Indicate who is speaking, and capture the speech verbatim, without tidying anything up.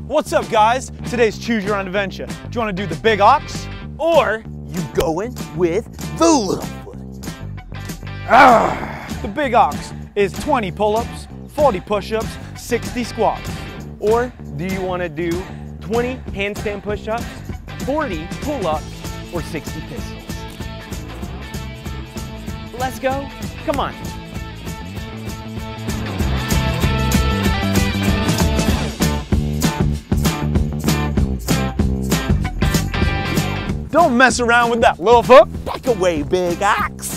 Speaker 1: What's up, guys? Today's Choose Your Own Adventure. Do you want to do the big ox?
Speaker 2: Or you going with the Lil Foot?
Speaker 1: Ah, the big ox is twenty pull-ups, forty push-ups, sixty squats.
Speaker 2: Or do you want to do twenty handstand push-ups, forty pull-ups, or sixty pistols? Let's go. Come on.
Speaker 1: Don't mess around with that, Lil Foot.
Speaker 2: Back away, big ox.